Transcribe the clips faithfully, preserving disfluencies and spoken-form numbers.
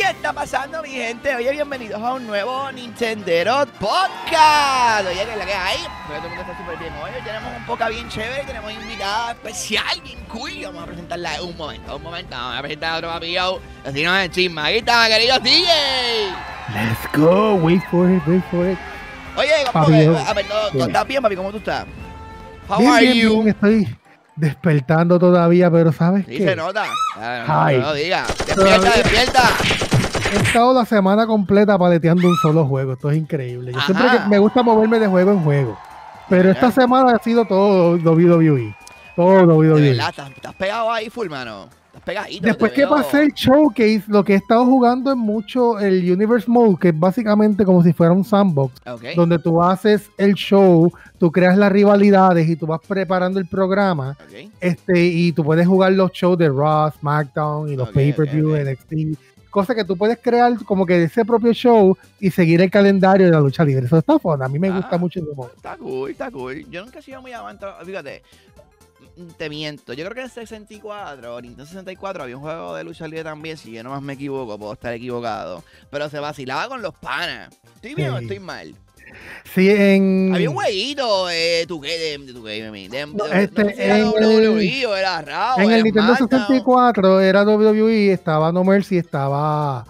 está pasando, mi gente? Oye, bienvenidos a un nuevo Nintendero Podcast. Oye, ¿qué es la que hay? Porque todo el mundo está súper bien. Hoy tenemos un podcast bien chévere. Tenemos invitada especial, bien cool. Vamos a presentarla en un momento, un momento. Vamos a presentar a otro papillo. Así no es chisma. Aquí está, queridos D J. Let's go. Wait for it, wait for it. Oye, ¿cómo Papi, que? yo- A ver, no, bien. ¿estás bien, papi? ¿Cómo tú estás? How Bien, are bien, you? bien, estoy despertando todavía, pero ¿sabes Sí, qué? se nota. Ah, no, Ay. no, no diga. Despierta, Todavía- despierta. He estado la semana completa paleteando un solo juego. Esto es increíble. Yo Ajá. siempre que me gusta moverme de juego en juego. Pero esta Ajá. semana ha sido todo W W E. Todo W De W E. verdad, estás, estás pegado ahí full, mano. Estás pegadito. Después te que veo. pasé el showcase, lo que he estado jugando es mucho el Universe Mode, que es básicamente como si fuera un sandbox, Ok. donde tú haces el show, tú creas las rivalidades y tú vas preparando el programa. Ok. Este, y tú puedes jugar los shows de Raw, SmackDown y los Ok, pay-per-view, ok, ok. N X T, cosas que tú puedes crear como que de ese propio show y seguir el calendario de la lucha libre. Eso está fun, a mí me Ah. gusta mucho ese modo. Está cool, está cool. Yo nunca he sido muy amante. Fíjate, te miento. Yo creo que en sesenta y cuatro, Nintendo sesenta y cuatro, había un juego de lucha libre también. Si yo no más me equivoco, puedo estar equivocado. Pero se vacilaba con los panas. ¿Estoy bien o Sí. estoy mal? Sí, en... Había un jueguito de tu que de, de tu que de, de, No, de- este, no sé si era en W W el- E o era Raw. En o el era Nintendo SmackDown. sesenta y cuatro era W W E, estaba No Mercy, estaba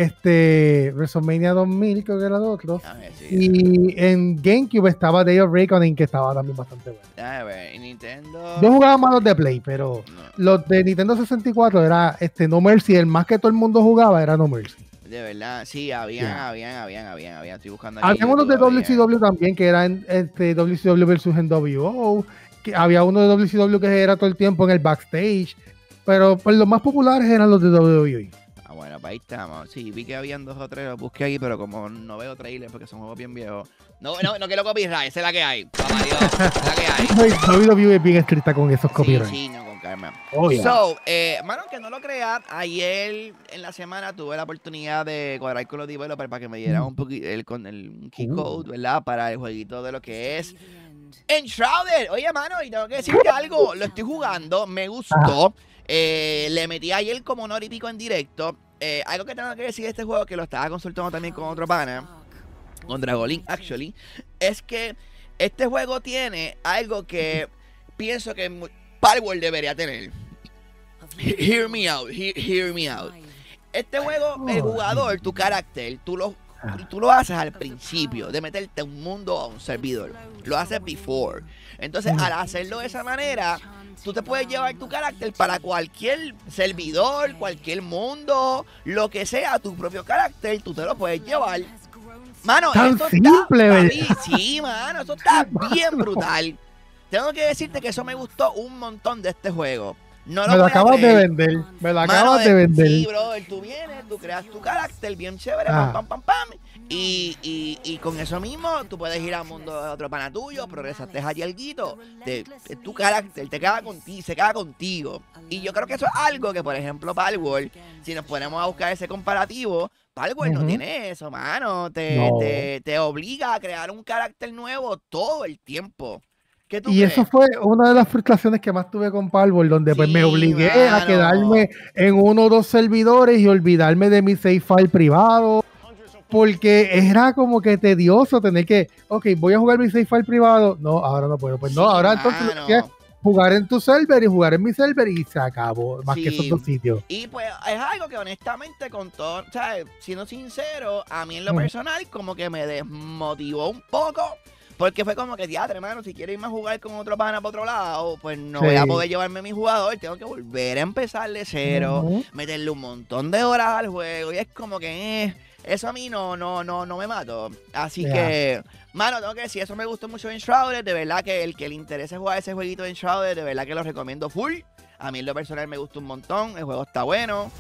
este WrestleMania dos mil, creo que era el otro. A ver, sí, Y en GameCube estaba Day of Reckoning, que estaba también bastante bueno. a ver, y Nintendo. Yo jugaba más los de Play, pero No, los de Nintendo sesenta y cuatro era este No Mercy, el más que todo el mundo jugaba era No Mercy. de verdad, sí, habían, Yeah. habían, habían, habían, habían. Estoy buscando aquí. Había unos de YouTube, W C W también, que eran este, W C W versus N W O, que había uno de W C W que era todo el tiempo en el backstage, pero pues, los más populares eran los de W W E. Ah, bueno, pues ahí estamos. Sí, vi que habían dos o tres, los busqué ahí, pero como no veo trailers porque son juegos bien viejos. No, no, no quiero copyright, esa es la que hay. Papá Dios, esa es la que hay. W W E es bien estricta con esos Sí, copyrights. sí, no, con calma. Oh, yeah. So, eh, mano, que no lo creas, ayer en la semana tuve la oportunidad de cuadrar con los developers para que me dieran un poquito el, con el key Uh. code, ¿verdad? Para el jueguito de lo que es Enshrouded. Oye, mano, y tengo que decirte algo, lo estoy jugando, me gustó. Eh, le metí ayer como una hora y pico en directo. Eh, algo que tengo que decir de este juego, que lo estaba consultando también con otro pana, con Dragolink, actually, es que este juego tiene algo que pienso que mu- Palworld debería tener. Hear me out, hear, hear me out. Este juego, el jugador, tu carácter, tú lo, tú lo haces al principio de meterte a un mundo o a un servidor. Lo haces before. Entonces, al hacerlo de esa manera, tú te puedes llevar tu carácter para cualquier servidor, cualquier mundo, lo que sea, tu propio carácter, tú te lo puedes llevar. Mano, Tan esto simple, está, ¿verdad? papi, sí, mano, eso está bien brutal. Tengo que decirte que eso me gustó un montón de este juego. No lo Me lo voy a acabas de creer. vender. Me lo Mano, acabas de vender. Sí, brother, tú vienes, tú creas tu carácter bien chévere, Ah. pam, pam, pam, pam. Y, y, y con eso mismo, tú puedes ir al mundo de otro pana tuyo, progresaste allí alguito. Te, te- tu carácter te queda contigo, se queda contigo. Y yo creo que eso es algo que, por ejemplo, Palworld, si nos ponemos a buscar ese comparativo, Palworld no Ujú. tiene eso, mano. Te, No. te, te obliga a crear un carácter nuevo todo el tiempo. ¿Qué tú Y crees? eso fue una de las frustraciones que más tuve con Palworld, donde pues Sí, me obligué a mano. quedarme en uno o dos servidores y olvidarme de mi save file privado, porque era como que tedioso tener que, ok, voy a jugar mi save file privado, no, ahora no puedo, pues no, Sí, ahora entonces mano. tienes que jugar en tu server y jugar en mi server y se acabó, más que Sí. esos dos sitios. Y pues es algo que honestamente con todo, ¿sabes? Siendo sincero, a mí en lo Mm. personal como que me desmotivó un poco. Porque fue como que, teatro, hermano, si quiero irme a jugar con otro pana para otro lado, pues no Sí. voy a poder llevarme a mi jugador, tengo que volver a empezar de cero, Ujú. meterle un montón de horas al juego, y es como que, eh, eso a mí no, no, no, no me mató. Así Yeah. que, mano, tengo que decir, eso me gustó mucho en Shrouded, de verdad que el que le interese jugar ese jueguito en Shrouded, de verdad que lo recomiendo full. A mí en lo personal me gustó un montón, el juego está bueno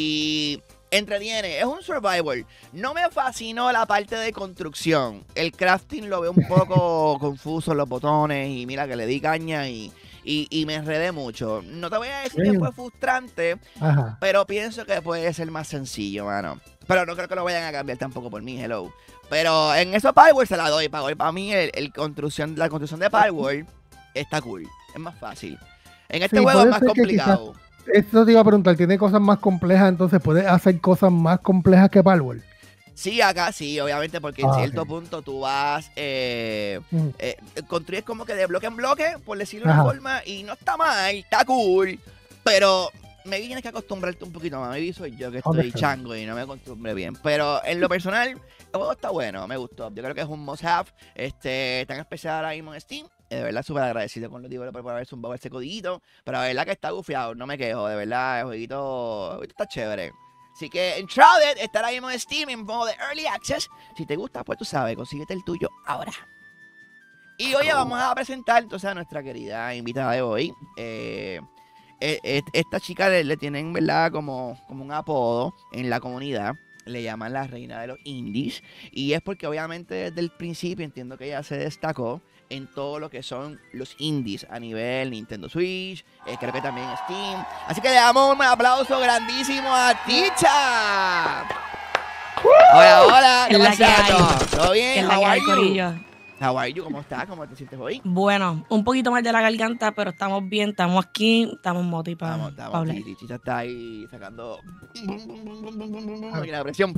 y entretiene, es un survival. No me fascinó la parte de construcción. El crafting lo veo un poco confuso, los botones, y mira que le di caña y, y, y me enredé mucho. No te voy a decir que Sí. fue frustrante, Ajá. pero pienso que puede ser más sencillo, mano. Pero no creo que lo vayan a cambiar tampoco por mí, hello. Pero en eso Palworld se la doy. Para, para mí el, el construcción, la construcción de Palworld está cool. Es más fácil. En este Sí, juego es puede más ser que complicado. Esto te iba a preguntar, ¿tiene cosas más complejas? Entonces, ¿puedes hacer cosas más complejas que Palworld? Sí, acá sí, obviamente, porque en Ah, cierto ok. punto tú vas, eh, Mm. eh, construyes como que de bloque en bloque, por decirlo de una Ajá. forma, y no está mal, está cool, pero me tienes que acostumbrarte un poquito más. Maybe soy yo que estoy Understand. chango y no me acostumbré bien, pero en lo personal, el juego está bueno, me gustó. Yo creo que es un must have, este, tan especial ahora mismo en Steam. Eh, De verdad, súper agradecido con los developers por haber zumbado ese codiguito, pero de verdad que está gufiado, no me quejo, de verdad, el jueguito, el jueguito está chévere. Así que Enshrouded estará ahí en Steam en modo de Early Access. Si te gusta, pues tú sabes, consíguete el tuyo ahora. Y hoy vamos a presentar entonces a nuestra querida invitada de hoy. Eh, eh, eh, esta chica le, le tienen, ¿verdad? Como, como un apodo en la comunidad. Le llaman la reina de los indies. Y es porque obviamente desde el principio entiendo que ella se destacó en todo lo que son los indies a nivel Nintendo Switch, eh, creo que también Steam. Así que le damos un aplauso grandísimo a Ticha. Hola, hola, ¿Qué ¿cómo es la que estás? hay? ¿Todo, ¿Todo bien? ¿Qué es la How que are hay, you? corillo? How are you? ¿Cómo estás? ¿Cómo te sientes hoy? Bueno, un poquito más de la garganta, pero estamos bien, estamos aquí, estamos moti para Estamos, estamos, hablar. sí, Ticha está ahí sacando aquí la presión.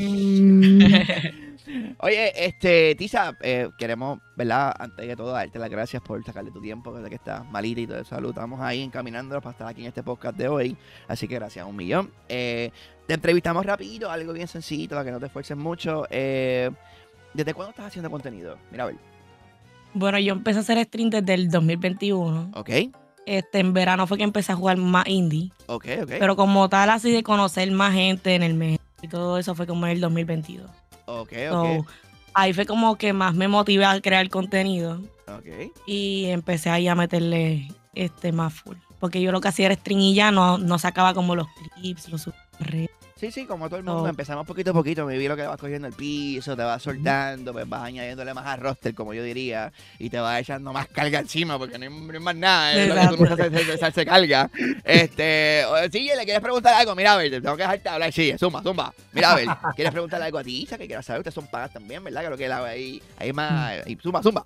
Oye, este, Tisa, eh, queremos, ¿verdad? Antes de todo, darte las gracias por sacarle tu tiempo, desde que estás malita y todo eso. Salud, estamos ahí encaminándonos para estar aquí en este podcast de hoy. Así que gracias, un millón. Eh, te entrevistamos rapidito, algo bien sencillito, para que no te esfuerces mucho. Eh, ¿Desde cuándo estás haciendo contenido? Mira, a ver. Bueno, yo empecé a hacer stream desde el dos mil veintiuno. Ok, Este, en verano fue que empecé a jugar más indie. ok, ok. Pero como tal, así de conocer más gente en el mes y todo eso fue como en el dos mil veintidós. Ok, So, ok. ahí fue como que más me motivé a crear contenido Ok. y empecé ahí a meterle este más full. Porque yo lo que hacía era stream y ya no, no sacaba como los clips, los subredes. Sí, sí, como todo el mundo, So, empezamos poquito a poquito, me vi lo que vas cogiendo el piso, te vas soltando, pues vas añadiéndole más al roster, como yo diría, y te vas echando más carga encima, porque no hay, no hay más nada, es lo que tú no Exacto. haces, se, se carga. Este, o- sí, le quieres preguntar algo, mira, a ver, te tengo que dejarte hablar, sí, zumba, zumba. Mira, a ver, ¿quieres preguntarle algo a ti, Isa, que quieras saber? Ustedes son pagas también, ¿verdad? Que lo que la ahí, ahí más, ahí, zumba, zumba.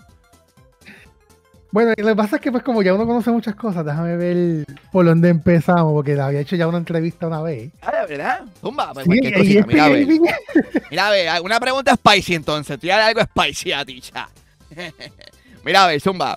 Bueno, y lo que pasa es que pues como ya uno conoce muchas cosas, déjame ver por dónde empezamos, porque había hecho ya una entrevista una vez. Ah, ¿de verdad? Zumba, pues Sí, cualquier y cosita, este mira, a ver. gaming- Mira, a ver, una pregunta spicy entonces, tú ya algo spicy a ti, cha. Mira, a ver, zumba.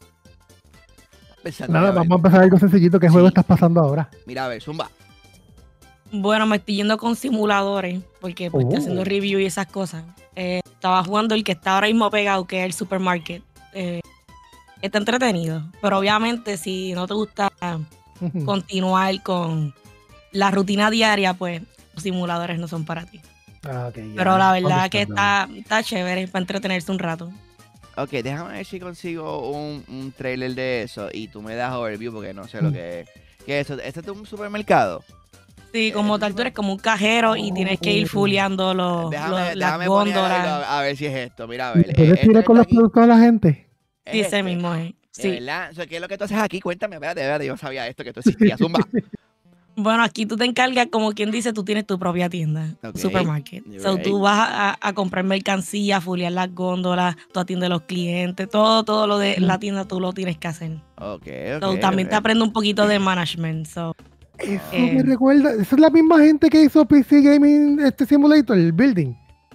Pensando, Nada, mira, a ver. vamos a empezar algo sencillito. ¿Qué Sí. juego estás pasando ahora? Mira, a ver, zumba. bueno, me estoy yendo con simuladores porque pues, estoy Oh. haciendo review y esas cosas. Eh, estaba jugando el que está ahora mismo pegado, que es el Supermarket. Eh, está entretenido, pero obviamente si no te gusta Ujú. continuar con la rutina diaria, pues los simuladores no son para ti. Ah, ok, ya. Pero la verdad que Understandable. está, está chévere para entretenerse un rato. Ok, déjame ver si consigo un, un trailer de eso y tú me das overview porque no sé lo que es. ¿Qué es eso? ¿Este es un supermercado? Sí, como tal, tú eres como un cajero y tienes que ir fuleando los, Déjame, los- las déjame poner algo góndolas. a, a ver si es esto. Mira, a ¿Y ver. eh, ¿Puedes este tirar que con está los aquí, productos a la gente? ¿es Sí, ese este? mismo es. ¿De Sí. verdad? O sea, ¿qué es lo que tú haces aquí? Cuéntame, espérate, espérate, yo no sabía esto, que tú existías. Zumba. Bueno, aquí tú te encargas, como quien dice, tú tienes tu propia tienda, Ok, supermarket. you're So, right. tú vas a, a comprar mercancía, fulear las góndolas, tú atiendes a los clientes, todo, todo lo de la tienda tú lo tienes que hacer. Ok, So, ok. también ok. te aprende un poquito de management. So, Eso Eh. me recuerda. Esa es la misma gente que hizo P C Gaming este Simulator, el building.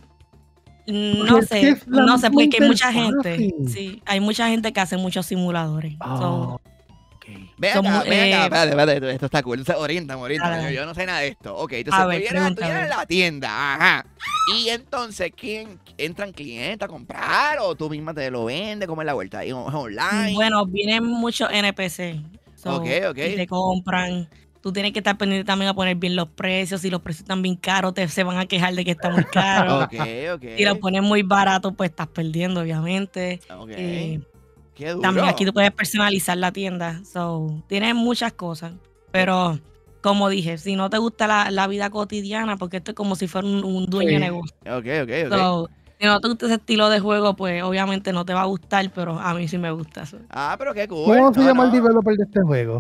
no es que sé, es la no sé, misma porque hay mucha interfaz. gente. Sí, hay mucha gente que hace muchos simuladores. So, Ah, ok. Ven Son acá, mu- ven acá, eh, espérate, espérate, esto, esto está cool. Entonces, oriéntame, oriéntame. Dale, Yo, dale. yo no sé nada de esto. Ok, entonces A tú ver, vienes, tú pregunta, a vienes a ver. la tienda, ajá. Y entonces, ¿quién entran clientes a comprar o tú misma te lo vendes? ¿Cómo es la vuelta? ¿Es online? bueno, vienen muchos N P C. So, Ok, ok. Y te compran. Tú tienes que estar pendiente también a poner bien los precios. Si los precios están bien caros, te, se van a quejar de que está muy caro. Ok, ok. Si lo pones muy barato, pues estás perdiendo, obviamente. Ok. Eh, Qué duro. también aquí tú puedes personalizar la tienda. So, tienes muchas cosas. Pero, como dije, si no te gusta la, la vida cotidiana, porque esto es como si fuera un, un dueño Sí. de negocio. Ok, ok, ok. So, si no te gusta ese estilo de juego, pues obviamente no te va a gustar, pero a mí sí me gusta. So, Ah, pero qué cool. ¿Cómo se No, llama el no. developer de este juego?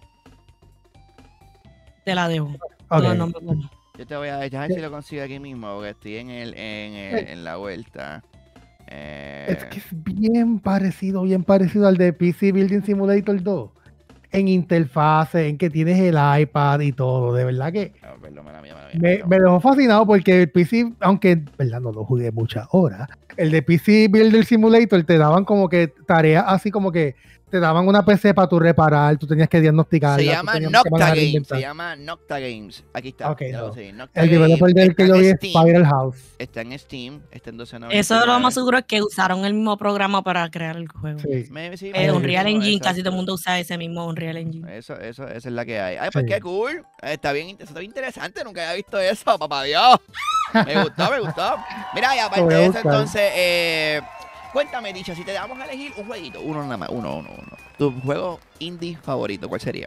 te la debo. Ok. No, no me acuerdo. Yo te voy a dejar si lo consigo aquí mismo, porque estoy en el, en, el- en la vuelta. Eh, Es que es bien parecido, bien parecido al de P C Building Simulator dos. en interfase, en que tienes el iPad y todo. De verdad que No, perdón, mala mía, mala mía, me, perdón. me dejó fascinado porque el P C, aunque verdad no lo jugué muchas horas, el de P C Builder Simulator te daban como que tareas así como que te daban una P C para tu reparar, tú tenías que diagnosticarla. Se tú llama tenías que Nocta manejar el Games. inventario. Se llama Nocta Games. Aquí está. Ok, ya lo no. conseguí, Nocta El Games. developer del que Está yo en vi es Steam. Spiral House. Está en Steam. Está en doce noventa y nueve. Eso es lo más seguro es que usaron el mismo programa para crear el juego. Sí. Me- sí, Eh, me- Unreal mismo, Engine, casi todo exacto. el mundo usa ese mismo Unreal Engine. Eso, eso, esa es la que hay. Ay, pues Sí. qué cool. Está bien, eso está bien interesante. Nunca había visto eso, papá Dios. Me gustó, me gustó. Mira, y Lo aparte voy a de eso, buscar. entonces, eh, cuéntame, Dicha, si te damos a elegir un jueguito, uno nada más, uno, uno, uno. Tu juego indie favorito, ¿cuál sería?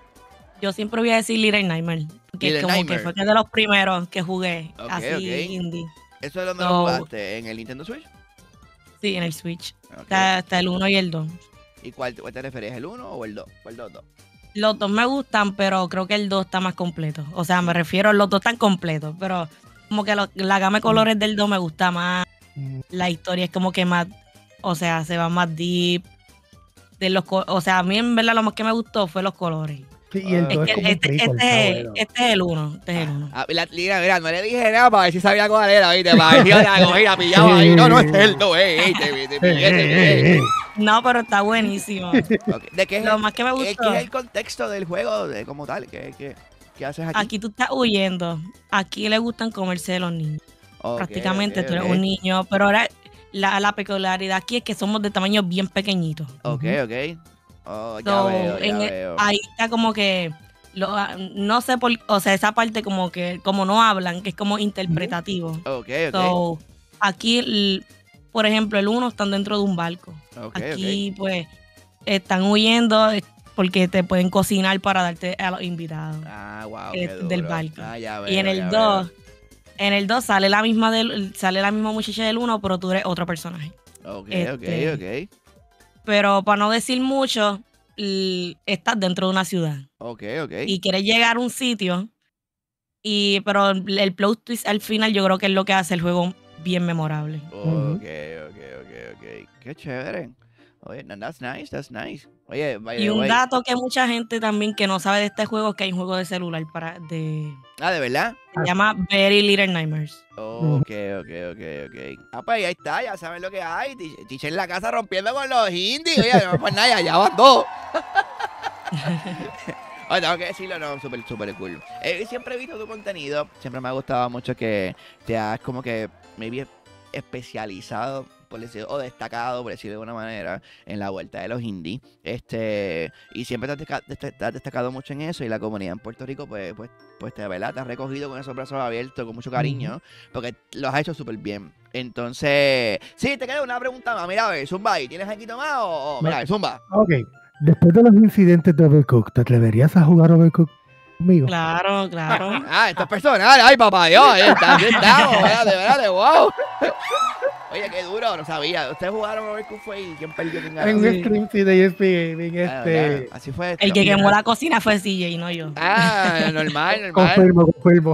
Yo siempre voy a decir Little Nightmare, porque Little es como Nightmare. que fue que de los primeros que jugué, Ok, así ok. indie. ¿Eso es donde So- lo jugaste? ¿En el Nintendo Switch? Sí, en el Switch. Ok. Está, está el uno y el dos. ¿Y cuál, cuál te referías? ¿El uno o el dos? ¿Cuál dos? dos? Los dos me gustan, pero creo que el dos está más completo. O sea, me refiero, los dos están completos, pero como que lo- la gama de colores del dos me gusta más. Mm, La historia es como que más, o sea, se va más deep. De los, co- o sea, a mí en verdad lo más que me gustó fue los colores. sí, y el Es dos Es es que como un este, prequel, este, está es- bueno. este es el uno, este es el uno. Ah, la, mira, mira, no le dije nada para ver si sabía cuál era, ¿viste? Para ver si la cogía, pillaba ahí. No, no, este es el dos, eh, eh, te, te, te Eh, pillé, te eh, pillé. eh, eh. No, pero está buenísimo. Ok, ¿de qué es Lo el, más que me qué- gustó, qué es el contexto del juego de, como tal? ¿Qué, qué, qué haces aquí? aquí tú estás huyendo. Aquí le gustan comerse de los niños. Ok, Prácticamente ok, tú eres ok. un niño, pero ahora la, la peculiaridad aquí es que somos de tamaño bien pequeñitos. Ok, Ujú. ok. Oh, ya So, veo, ya en el- veo. ahí está como que lo- ah, no sé por, o sea, esa parte como que como no hablan, que es como interpretativo. Ok, ok. So, aquí, l- por ejemplo, el uno están dentro de un barco. Ok, Aquí, pues, están huyendo eh, porque te pueden cocinar para darte a los invitados. Ah, wow, eh, qué duro. del barco. Ah, ya veo, Y en ya el veo. dos, en el dos sale la misma del, sale la misma muchacha del uno, pero tú eres otro personaje. Ok, este- ok, ok. Pero para no decir mucho, l- estás dentro de una ciudad Ok, ok. y quieres llegar a un sitio, y pero el el plot twist al final yo creo que es lo que hace el juego bien memorable. Ok, ok, ok, ok. Qué chévere. Oye, no, that's nice, that's nice. Oye, by Y the un way. dato que mucha gente también que no sabe de este juego es que hay un juego de celular para de Ah, ¿de verdad? se llama Very Little Nightmares. Ok, ok, ok, ok. Ah, pues ahí está, ya saben lo que hay. Tich- Tiche en la casa rompiendo con los indies. Oye, no pues nada, ya van dos. Oye, tengo que decirlo, no, súper, súper cool. Eh, siempre he visto tu contenido, siempre me ha gustado mucho que te has como que, maybe especializado, por decirlo, o destacado, por decirlo de alguna manera, en la vuelta de los indies. Este, y siempre te has, deca- desta- te has destacado mucho en eso, y la comunidad en Puerto Rico, pues, pues, pues te, ¿verdad? Te has recogido con esos brazos abiertos, con mucho cariño, porque los has hecho súper bien. Entonces, sí, te queda una pregunta más. Mira, a ver, Zumba, ¿y tienes aquí más o, o- mira, Zumba? Ok, después de los incidentes de Overcooked, ¿te atreverías a jugar Overcooked conmigo? Claro, claro. Ah, esto es personal. Ay, papá Dios. Ahí está, aquí estamos. Espérate, espérate, wow. Oye, qué duro, no sabía. Ustedes jugaron a ver quién fue y quién perdió, quién ganó. En un Sí. stream sí, de E S P Gaming, Ah, ¿verdad? este, Así fue esto. El que quemó la cocina fue C J, no yo. Ah, normal, normal. confirmo, confirmo.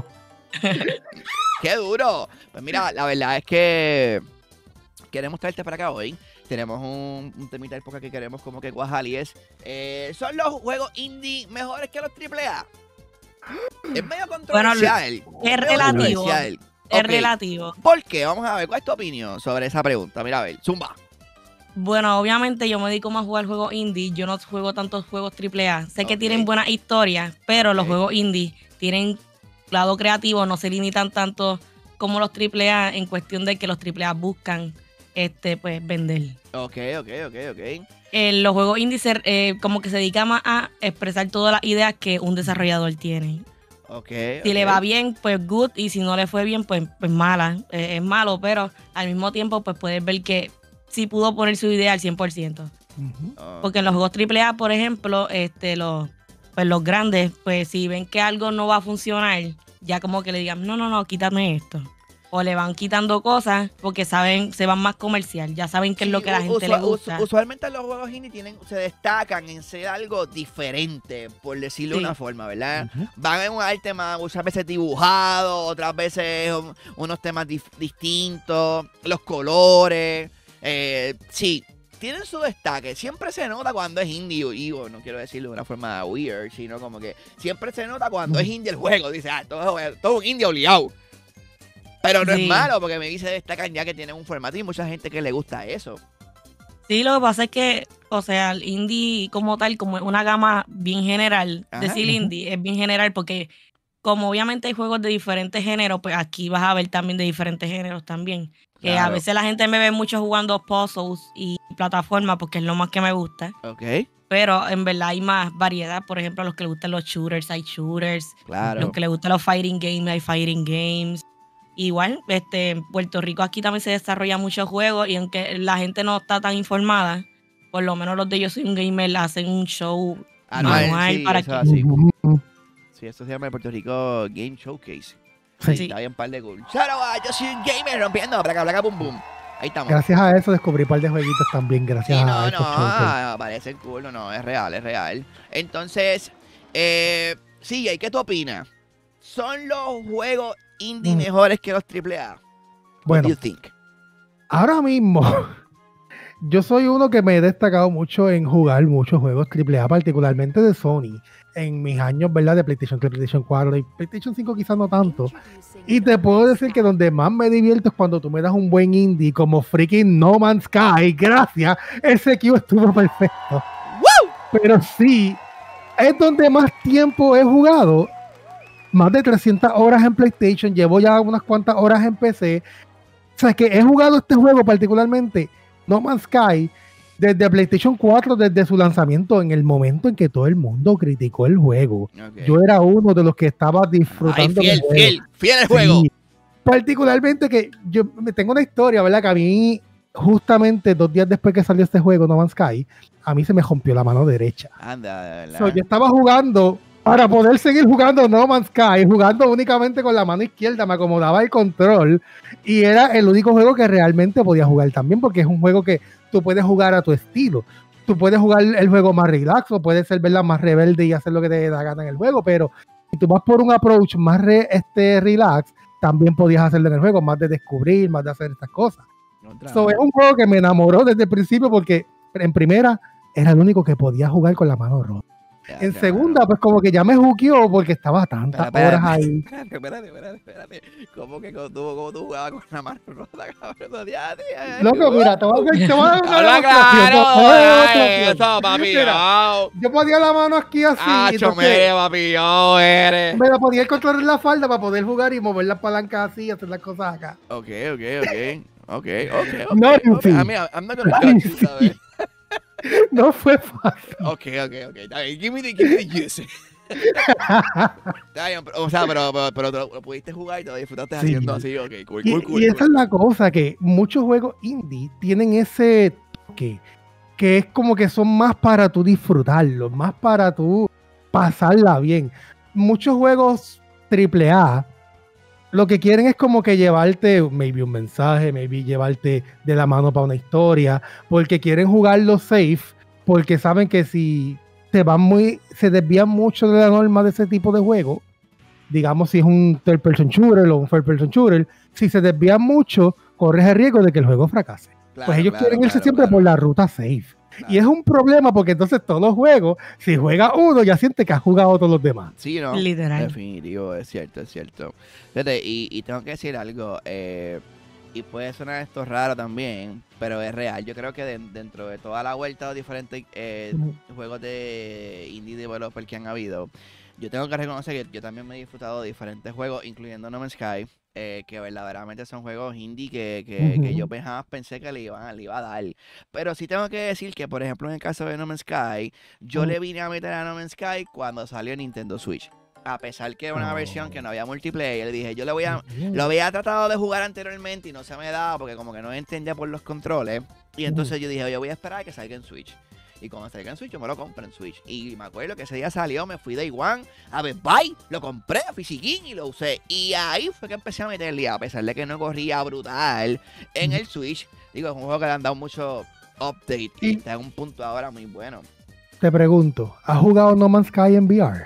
Qué duro. Pues mira, la verdad es que queremos traerte para acá hoy. Tenemos un, un temita de época que queremos como que cuajar y es, eh, ¿son los juegos indie mejores que los triple A? Es medio controversial. es medio relativo. controversial. Es Ok. relativo. ¿Por qué? Vamos a ver, ¿cuál es tu opinión sobre esa pregunta? Mira, a ver, Zumba. Bueno, obviamente yo me dedico más a jugar juegos indie. Yo no juego tantos juegos triple A. Sé que Ok. tienen buenas historias, pero los Ok. juegos indie tienen lado creativo, no se limitan tanto como los triple A en cuestión de que los triple A buscan este pues vender. Ok, ok, ok, ok. Eh, los juegos indie se- eh, como que se dedican más a expresar todas las ideas que un desarrollador tiene. Ok. Si le va bien, pues good, y si no le fue bien, pues, pues mala. Eh, es malo, pero al mismo tiempo pues puedes ver que sí pudo poner su idea al cien por ciento. Ujú. Porque en los juegos triple A, por ejemplo, este, los, pues los grandes, pues si ven que algo no va a funcionar, ya como que le digan, no, no, no, quítame esto. O le van quitando cosas porque saben, se van más comercial, ya saben qué es lo que a la gente le gusta. Usualmente los juegos indie tienen, se destacan en ser algo diferente, por decirlo de Sí. una forma, ¿verdad? Ujú. Van en un arte más, muchas veces dibujado, otras veces um, unos temas dif- distintos, los colores. Eh, sí, tienen su destaque. Siempre se nota cuando es indie o Evo, no quiero decirlo de una forma weird, sino como que siempre se nota cuando es indie el juego. Dice, ah, todo, todo un indie obligado. Pero no sí. es malo, porque me dice destacan ya que tiene un formato y mucha gente que le gusta eso. Sí, lo que pasa es que, o sea, el indie como tal, como es una gama bien general, Ajá. decir indie es bien general porque como obviamente hay juegos de diferentes géneros, pues aquí vas a ver también de diferentes géneros también. Que claro. a veces la gente me ve mucho jugando puzzles y plataformas porque es lo más que me gusta. Ok. Pero en verdad hay más variedad. Por ejemplo, a los que les gustan los shooters, hay shooters. Claro. Los que les gustan los fighting games, hay fighting games. Igual, este, en Puerto Rico aquí también se desarrolla muchos juegos y aunque la gente no está tan informada, por lo menos los de Yo Soy un Gamer hacen un show anual, anual sí, para eso que... así. Sí, esto se llama el Puerto Rico Game Showcase. Sí. Está bien par de cool. Charo, Yo Soy un Gamer rompiendo, placa, placa, pum, pum. Ahí estamos. Gracias a eso descubrí un par de jueguitos también, gracias sí, no, a no, no, parece cool, no, no, es real, es real. Entonces, eh, sí, ¿y qué tú opinas? ¿Son los juegos indie mm. mejores que los triple A? Bueno, ahora mismo, yo soy uno que me he destacado mucho en jugar muchos juegos triple A, particularmente de Sony, en mis años, ¿verdad? De PlayStation tres, PlayStation cuatro, y PlayStation cinco quizás no tanto. Y te puedo decir que donde más me divierto es cuando tú me das un buen indie como freaking No Man's Sky. Gracias, ese Q estuvo perfecto. ¡Woo! Pero sí, es donde más tiempo he jugado. Más de trescientas horas en PlayStation, llevo ya unas cuantas horas en P C. O sea, que he jugado este juego particularmente, No Man's Sky, desde PlayStation cuatro, desde su lanzamiento, en el momento en que todo el mundo criticó el juego. Okay. Yo era uno de los que estaba disfrutando Ay, fiel, del juego. fiel, fiel al juego. Sí, particularmente que yo me tengo una historia, ¿verdad? Que a mí, justamente dos días después que salió este juego, No Man's Sky, a mí se me rompió la mano derecha. Anda, so, yo estaba jugando... Para poder seguir jugando No Man's Sky, jugando únicamente con la mano izquierda, me acomodaba el control y era el único juego que realmente podía jugar también, porque es un juego que tú puedes jugar a tu estilo. Tú puedes jugar el juego más relax o puedes ser, ¿verdad?, más rebelde y hacer lo que te da gana en el juego, pero si tú vas por un approach más re, este, relax, también podías hacerlo en el juego, más de descubrir, más de hacer estas cosas. So, es un juego que me enamoró desde el principio porque en primera era el único que podía jugar con la mano rota. Ya, en ya, segunda, no. pues como que ya me juqueó porque estaba tantas espera, espera, horas ahí. Espérate, espérate, espérate, espérate. ¿Cómo que tú, cómo tú jugabas con la mano rota, cabrón? Ya, ya, loco, mira, te voy a decir. Habla claro, eso, papi. Yo ponía la mano aquí así. Ah, chomere, papi, yo eres. Me la ponía el control en la falda para poder jugar y mover las palancas así y hacer las cosas acá. Ok, ok, ok. Ok, ok, ok. No, okay. I mean, I'm not gonna judge you, ¿sabes? No fue fácil. Ok, ok, ok. Give me the, give me the juice. O sea, pero, pero, pero lo, lo pudiste jugar y te lo disfrutaste sí. haciendo así. Ok, cool, y, cool, cool. Y esa cool. es la cosa, que muchos juegos indie tienen ese toque, que es como que son más para tú disfrutarlo, más para tú pasarla bien. Muchos juegos triple A lo que quieren es como que llevarte maybe un mensaje, maybe llevarte de la mano para una historia, porque quieren jugarlo safe, porque saben que si se van muy, se desvían mucho de la norma de ese tipo de juego, digamos si es un third person shooter o un first person shooter, si se desvían mucho, corres el riesgo de que el juego fracase. Claro, pues ellos claro, quieren irse claro, siempre claro. por la ruta safe. Claro. Y es un problema porque entonces todos los juegos, si juega uno, ya siente que ha jugado todos los demás. Sí, ¿no? Literal. Definitivo, es cierto, es cierto. Fíjate, y, y tengo que decir algo, eh, y puede sonar esto raro también, pero es real. Yo creo que de, dentro de toda la vuelta de diferentes eh, uh-huh. juegos de indie developer que han habido, yo tengo que reconocer que yo también me he disfrutado de diferentes juegos, incluyendo No Man's Sky, eh, que verdaderamente son juegos indie que, que, uh-huh. que yo jamás pensé que le iban le iba a dar. Pero sí tengo que decir que, por ejemplo, en el caso de No Man's Sky, yo uh-huh. le vine a meter a No Man's Sky cuando salió Nintendo Switch. A pesar que era una oh. versión que no había multiplayer, dije, yo le voy a, uh-huh. lo había tratado de jugar anteriormente y no se me daba porque como que no entendía por los controles. Y entonces uh-huh. yo dije, oye, voy a esperar a que salga en Switch. Y cuando salga en Switch, yo me lo compré en Switch. Y me acuerdo que ese día salió, me fui de Iguan a Best Buy, lo compré a Fisiquín y lo usé. Y ahí fue que empecé a meterle, a pesar de que no corría brutal en el Switch. Digo, es un juego que le han dado mucho update y está en un punto ahora muy bueno. Te pregunto, ¿has jugado No Man's Sky en V R?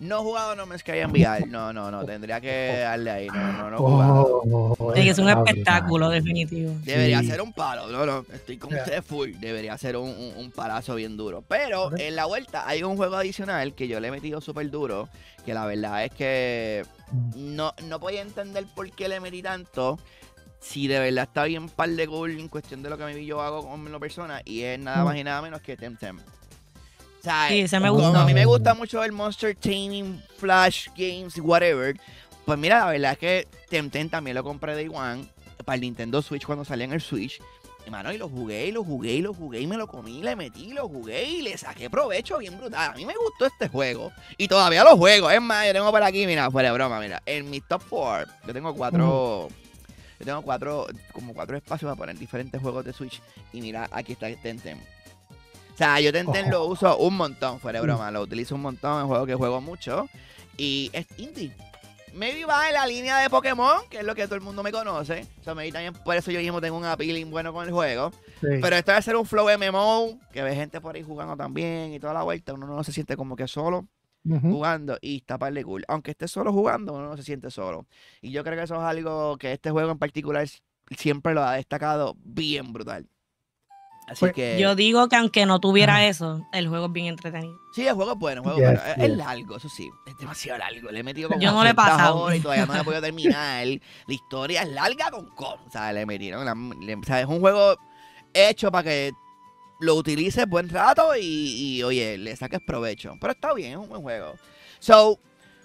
No he jugado No Man's Sky en V R. No, no, no. Tendría que darle ahí. No, no, no he jugado. Oh, Sí, es un está espectáculo, brutal. definitivo. Debería Sí. ser un palo. No, no. Estoy con Yeah. ustedes full. Debería ser un, un, un palazo bien duro. Pero Ok. en la vuelta hay un juego adicional que yo le he metido súper duro. Que la verdad es que no, no podía entender por qué le metí tanto. Si de verdad está bien par de cool en cuestión de lo que me yo hago con la persona. Y es nada Mm. más y nada menos que Temtem. O sea, Sí, ese me como gustó. a mí me gusta mucho el Monster Taming, Flash Games, whatever. Pues mira, la verdad es que Temtem también lo compré Day One para el Nintendo Switch cuando salía en el Switch. Y mano, y lo jugué, y lo jugué, y lo jugué, y me lo comí, le metí, lo jugué y le saqué provecho bien brutal. A mí me gustó este juego. Y todavía lo juego. Es más, yo tengo por aquí, mira, fuera de broma, mira. En mi top cuatro, yo tengo cuatro. Yo tengo cuatro, como cuatro espacios para poner diferentes juegos de Switch. Y mira, aquí está Temtem. O sea, yo Temtem lo uso un montón, fuera de broma. Lo utilizo un montón en juegos que juego mucho. Y es indie. Maybe va en la línea de Pokémon, que es lo que todo el mundo me conoce. O sea, maybe también por eso yo mismo tengo un appealing bueno con el juego. Sí. Pero esto va a ser un flow M M O, que ve gente por ahí jugando también y toda la vuelta. Uno no se siente como que solo Ujú. jugando y está par de cool. Aunque esté solo jugando, uno no se siente solo. Y yo creo que eso es algo que este juego en particular siempre lo ha destacado bien brutal. Así Pues, que... Yo digo que aunque no tuviera Ah. eso, el juego es bien entretenido. Sí, el juego es bueno, el juego Yes, es bueno. Es, es yes. largo, eso sí. Es demasiado largo. Le he metido como Yo no le he ochenta pasado. horas y todavía no la he podido terminar. La historia es larga con con. O sea, le metieron... La, le- o sea, es un juego hecho para que lo utilices buen rato y, y, oye, le saques provecho. Pero está bien, es un buen juego. So,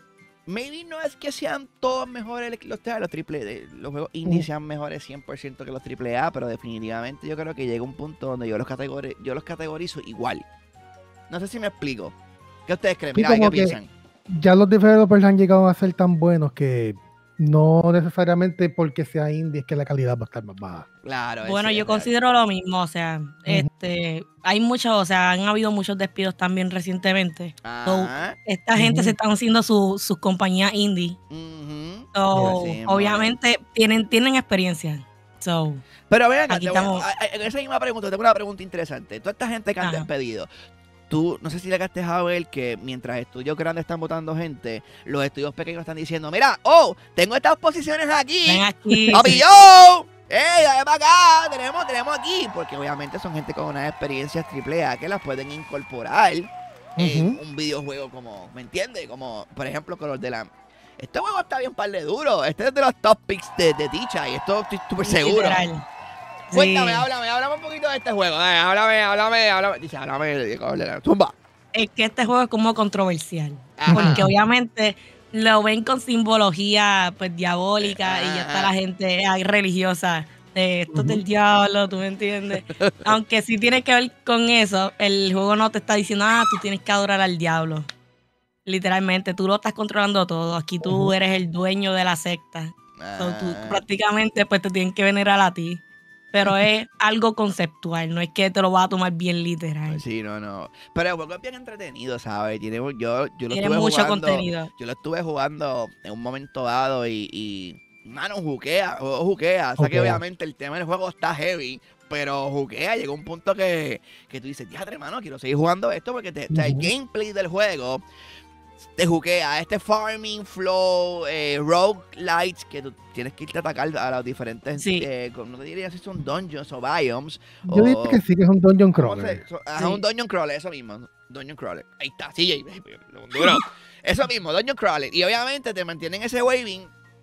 maybe no es que sean todos mejores los, los triple de- los juegos indie Mm. sean mejores cien por ciento que los triple A, pero definitivamente yo creo que llega un punto donde yo los, categori yo los categorizo igual. No sé si me explico. ¿Qué ustedes creen? Sí, Mira, ¿qué como que- piensan? Ya los developers han llegado a ser tan buenos que no necesariamente porque sea indie es que la calidad va a estar más baja. Claro. ese Bueno, es yo real. considero lo mismo, o sea, este, hay muchos, o sea, han habido muchos despidos también recientemente. Ajá. Esta gente Ujú. se están haciendo su- sus compañías indie. Ujú. So, Así mismo es. obviamente tienen, tienen experiencia. So, Pero vean, Aquí te voy a- estamos. a- a- en esa misma pregunta, tengo una pregunta interesante. Toda esta gente que han Ajá. despedido, tú, no sé si le gastes a ver que mientras estudios grandes están votando gente, los estudios pequeños están diciendo, mira, oh, tengo estas posiciones aquí. ven aquí. ¡Papi, sí. yo! ¡Ey, dale para acá! Tenemos, tenemos aquí. Porque obviamente son gente con unas experiencias triple A que las pueden incorporar en Ujú. un videojuego como, ¿me entiendes? Como, por ejemplo, Color de la... Este juego está bien par de duro. Este es de los top picks de, de Ticha y esto estoy súper seguro. Literal. Cuéntame, Sí. háblame, háblame un poquito de este juego. Dale, háblame, háblame, háblame. Dice, háblame de Color de la... Zumba. Es que este juego es como controversial. Ajá. Porque obviamente lo ven con simbología pues diabólica y ya está la Ajá. gente ahí religiosa. De esto es Ujú. del diablo, ¿tú me entiendes? Aunque sí tiene que ver con eso, el juego no te está diciendo, ah, tú tienes que adorar al diablo. Literalmente, tú lo estás controlando todo. Aquí tú Ujú. eres el dueño de la secta. So, tú Ah. prácticamente pues te tienen que venerar a ti. Pero es algo conceptual, no es que te lo vas a tomar bien literal. Sí, no, no. Pero el juego es bien entretenido, ¿sabes? Tiene, yo, yo lo Tiene estuve mucho jugando, contenido. Yo lo estuve jugando en un momento dado y, y mano, juquea, el juego juquea. O sea que Juquea. obviamente el tema del juego está heavy, pero juquea. Llegó un punto que, que tú dices, diadre, hermano, quiero seguir jugando esto porque te, o sea, el Ujú. gameplay del juego te juquea. Este farming, flow, eh, roguelites, que tú tienes que irte a atacar a los diferentes, Sí. eh, con- no te diría si son dungeons o biomes. Yo o- diría que sí que es un dungeon ¿Cómo crawler. se- so- ajá, Sí. un Dungeon Crawler, eso mismo. Dungeon Crawler. Ahí está, sí, J, duro. Eso mismo, Dungeon Crawler. Y obviamente te mantienen ese waving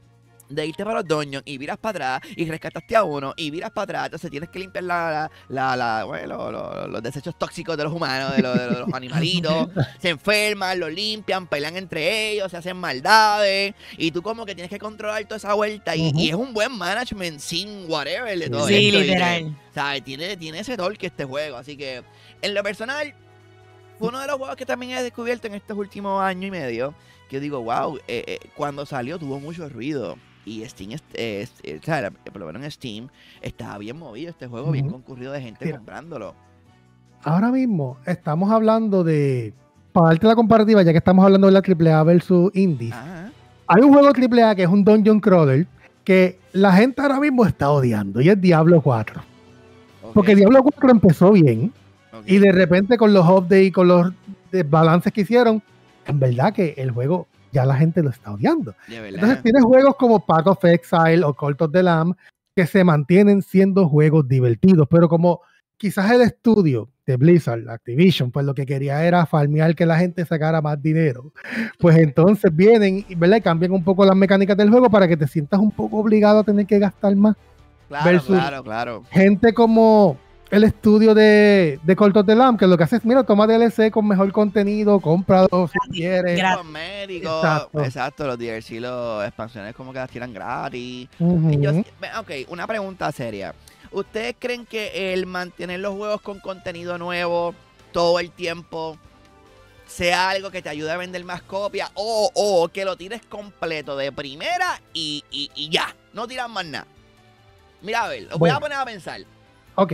de irte para los dungeons y viras para atrás y rescataste a uno y viras para atrás. Entonces tienes que limpiar la, la, la, la- bueno, lo- lo- los desechos tóxicos de los humanos, de, los- de los animalitos. Se enferman, los limpian, pelean entre ellos, se hacen maldades. Y tú como que tienes que controlar toda esa vuelta. Y, Ujú. y es un buen management sin whatever de todo Sí, esto. Y de- literal. ¿sabes? Tiene, tiene ese torque este juego. Así que, en lo personal, fue uno de los juegos que también he descubierto en estos últimos años y medio. Que yo digo, wow, eh, eh, cuando salió tuvo mucho ruido. Y Steam, es- eh, es- eh, o sea, por lo menos en Steam, estaba bien movido este juego, bien Ujú. concurrido de gente Mira. comprándolo. Ahora mismo estamos hablando de, para darte la comparativa, ya que estamos hablando de la triple A versus indies, Ajá. hay un juego triple A que es un dungeon crawler que la gente ahora mismo está odiando y es Diablo cuatro. Ok, Porque Diablo cuatro empezó bien ok. y de repente con los updates y con los desbalances que hicieron, en verdad que el juego ya la gente lo está odiando. De Entonces tienes juegos como Path of Exile o Cult of the Lamb que se mantienen siendo juegos divertidos, pero como quizás el estudio de Blizzard, Activision, pues lo que quería era farmear que la gente sacara más dinero, pues entonces vienen, ¿verdad? Y cambian un poco las mecánicas del juego para que te sientas un poco obligado a tener que gastar más. Claro, versus claro, claro. Gente como el estudio de, de Cult of the Lamb, que lo que hace es, mira, toma D L C con mejor contenido, cómpralo si quieres. Médico, exacto. exacto, los D L C, las expansiones como que las tiran gratis. Uh-huh. Ellos, ok, una pregunta seria. ¿Ustedes creen que el mantener los juegos con contenido nuevo todo el tiempo sea algo que te ayude a vender más copias? O, o que lo tires completo de primera y, y, y ya, no tiras más nada. Mira, a ver, os voy bueno. a poner a pensar. Ok.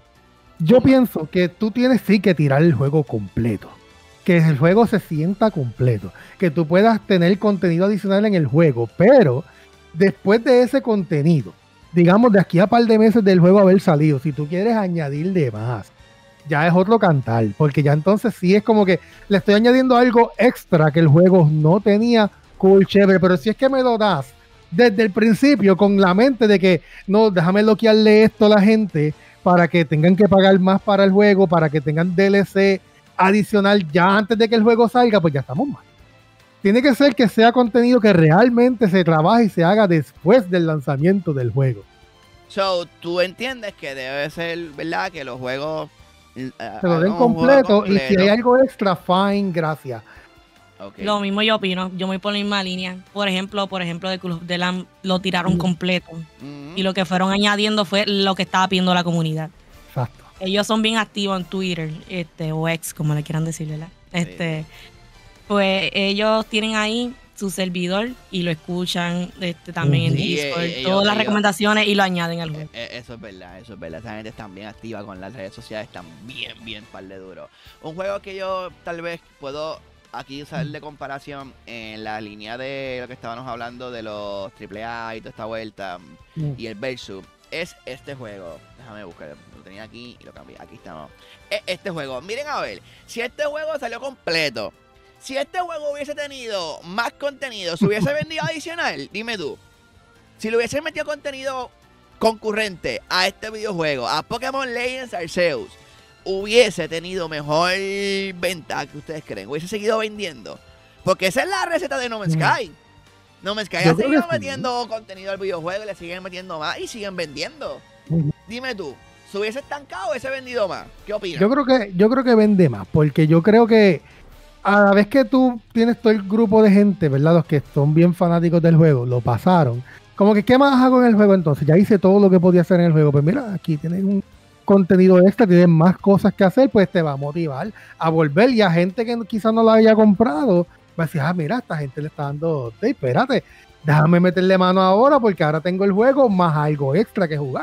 Yo pienso que tú tienes sí que tirar el juego completo. Que el juego se sienta completo. Que tú puedas tener contenido adicional en el juego. Pero después de ese contenido, digamos de aquí a par de meses del juego haber salido, si tú quieres añadir de más, ya es otro cantar. Porque ya entonces sí es como que le estoy añadiendo algo extra que el juego no tenía. Cool, chévere. Pero si es que me lo das desde el principio con la mente de que no, déjame bloquearle esto a la gente para que tengan que pagar más para el juego, para que tengan D L C adicional ya antes de que el juego salga, pues ya estamos mal. Tiene que ser que sea contenido que realmente se trabaje y se haga después del lanzamiento del juego. So, tú entiendes que debe ser, ¿verdad? Que los juegos uh, se lo den completo, completo y si hay algo extra, fine, gracias. Okay. Lo mismo yo opino, yo me voy por la misma línea. Por ejemplo, por ejemplo, de Call of the Lamb lo tiraron mm. completo. Mm-hmm. Y lo que fueron añadiendo fue lo que estaba pidiendo la comunidad. Exacto. Ellos son bien activos en Twitter, este, o X, como le quieran decir, ¿verdad? Este, sí. Pues ellos tienen ahí su servidor y lo escuchan este, también mm-hmm. en Discord, y, y, todas ellos, las recomendaciones y lo añaden al juego. Eh, eso es verdad, eso es verdad. Esa gente está bien activa con las redes sociales, están bien, bien par de duro. Un juego que yo tal vez puedo aquí usar de comparación en la línea de lo que estábamos hablando de los triple A y toda esta vuelta mm. y el Versus, es este juego. Déjame buscar, lo tenía aquí y lo cambié. Aquí estamos. Es este juego. Miren a ver, si este juego salió completo, si este juego hubiese tenido más contenido, ¿se hubiese vendido adicional? Dime tú. Si le hubiese metido contenido concurrente a este videojuego, a Pokémon Legends Arceus, hubiese tenido mejor venta que ustedes creen, hubiese seguido vendiendo, porque esa es la receta de No Man's Sky. No Man's Sky ha seguido metiendo contenido al videojuego y le siguen metiendo más y siguen vendiendo. Uh-huh. Dime tú, ¿se hubiese estancado o hubiese vendido más? ¿Qué opinas? Yo creo que yo creo que vende más, porque yo creo que a la vez que tú tienes todo el grupo de gente, ¿verdad? Los que son bien fanáticos del juego, lo pasaron. Como que, ¿qué más hago en el juego entonces? Ya hice todo lo que podía hacer en el juego. Pues mira, aquí tienes un contenido extra, tienes más cosas que hacer, pues te va a motivar a volver, y a gente que quizás no la haya comprado va a decir, ah, mira, esta gente le está dando, hey, espérate, déjame meterle mano ahora porque ahora tengo el juego más algo extra que jugar.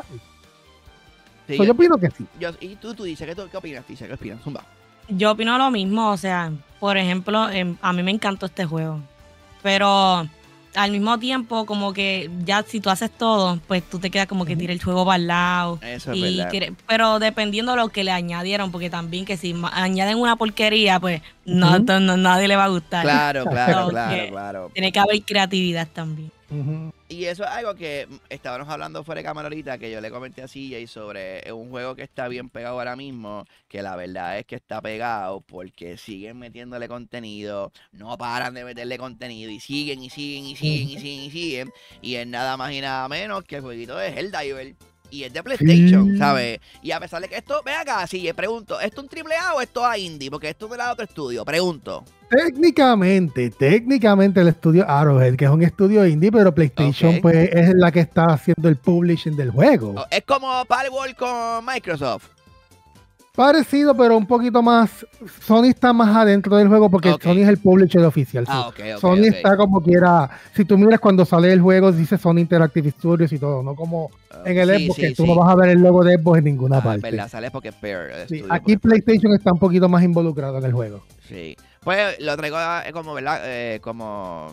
Sí, so, yo, yo opino que sí. Yo, y tú, tú dices, ¿qué, tú, qué opinas? ¿Qué opinas? Zumba. Yo opino lo mismo, o sea, por ejemplo, eh, a mí me encantó este juego, pero al mismo tiempo, como que ya si tú haces todo, pues tú te quedas como que tira el juego para el lado. Eso es y verdad. Que, pero dependiendo de lo que le añadieron, porque también que si añaden una porquería, pues no, uh-huh. no nadie le va a gustar. Claro, claro, so, claro, claro. Tiene que haber creatividad también. Uh-huh. Y eso es algo que estábamos hablando fuera de cámara ahorita, que yo le comenté a C J sobre un juego que está bien pegado ahora mismo, que la verdad es que está pegado porque siguen metiéndole contenido, no paran de meterle contenido y siguen y siguen y siguen y siguen y siguen, y es nada más y nada menos que el jueguito de Helldiver. Y es de PlayStation, sí. ¿sabes? Y a pesar de que esto, ve acá, sí, pregunto, ¿esto es un triple A o esto es indie? Porque esto es de otro estudio, pregunto. Técnicamente, técnicamente el estudio Arrowhead, que es un estudio indie, pero PlayStation okay. pues es la que está haciendo el publishing del juego. Oh, es como Palworld con Microsoft. Parecido, pero un poquito más. Sony está más adentro del juego porque okay. Sony es el publisher oficial. Ah, okay, okay, Sony okay. está como quiera. Si tú miras cuando sale el juego, dice Sony Interactive Studios y todo, no como uh, en el sí, Xbox, sí, que sí. tú no vas a ver el logo de Xbox en ninguna ah, parte. Verdad, sale porque es Pear. Sí, aquí PlayStation está un poquito más involucrado en el juego. Sí. Pues lo traigo como, ¿verdad? Eh, como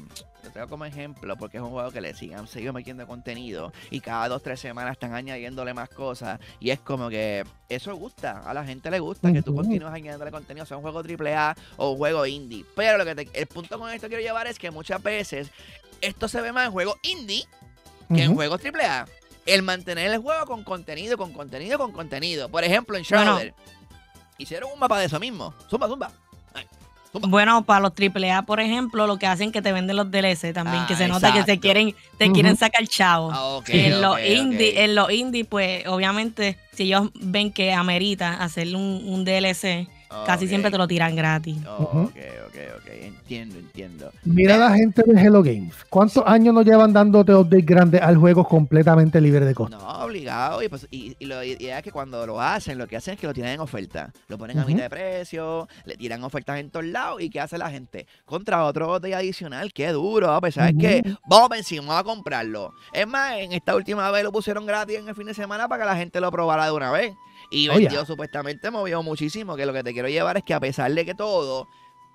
lo traigo como ejemplo porque es un juego que le sigan seguido metiendo contenido y cada dos, tres semanas están añadiéndole más cosas y es como que eso gusta, a la gente le gusta uh-huh. que tú continúes añadiéndole contenido, sea un juego triple A o un juego indie. Pero lo que te, el punto con esto que quiero llevar es que muchas veces esto se ve más en juegos indie que uh-huh. en juegos triple A. El mantener el juego con contenido, con contenido, con contenido. Por ejemplo, en Shrouded bueno. hicieron un mapa de eso mismo. Zumba, zumba. Ay, zumba. Bueno, para los triple A, por ejemplo, lo que hacen que te venden los D L C también, ah, que se nota exacto. que se quieren, te uh-huh. quieren sacar chavo. Ah, okay, en, los okay, indie, okay. en los indie, pues, obviamente, si ellos ven que amerita hacerle un, un D L C, okay. casi siempre te lo tiran gratis. Oh, uh-huh. Ok, ok, ok. Entiendo, entiendo. Mira la gente de Hello Games. ¿Cuántos años nos llevan dándote updates grandes al juego completamente libre de costo? No, obligado. Y, pues, y, y lo y es que cuando lo hacen, lo que hacen es que lo tiran en oferta. Lo ponen uh-huh. a mitad de precio, le tiran ofertas en todos lados. ¿Y qué hace la gente? Contra otro update adicional. ¡Qué duro! A pesar uh-huh. es que vamos a encima, vamos a comprarlo. Es más, en esta última vez lo pusieron gratis en el fin de semana para que la gente lo probara de una vez. Y vendió, oh, yeah. supuestamente movió muchísimo. Que lo que te quiero llevar es que a pesar de que todo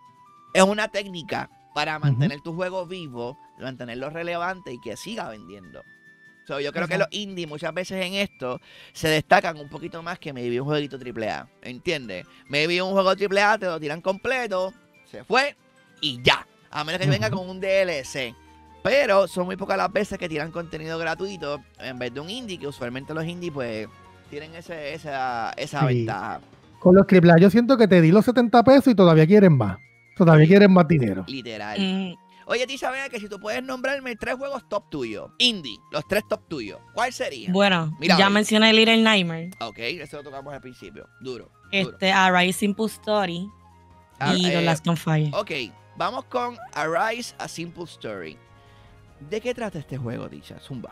es una técnica para mantener uh-huh. tu juego vivo, mantenerlo relevante y que siga vendiendo. So, yo creo uh-huh. que los indie muchas veces en esto se destacan un poquito más que maybe un jueguito triple A. ¿Entiendes? Maybe un juego triple A te lo tiran completo, se fue y ya. A menos que uh-huh. venga con un D L C. Pero son muy pocas las veces que tiran contenido gratuito en vez de un indie, que usualmente los indie pues tienen ese, esa, esa sí. ventaja. Con los triple A yo siento que te di los setenta pesos y todavía quieren más. Todavía quieren más dinero. Literal. Mm. Oye, Tisha, ven que si tú puedes nombrarme tres juegos top tuyos, indie, los tres top tuyos, ¿cuál sería? Bueno, Mira, ya mencioné Little Nightmare. Ok, eso lo tocamos al principio. Duro. Este, duro. Arise Simple Story ah, y eh, The Last Campfire. Ok, vamos con Arise a Simple Story. ¿De qué trata este juego, Tisha? Zumba.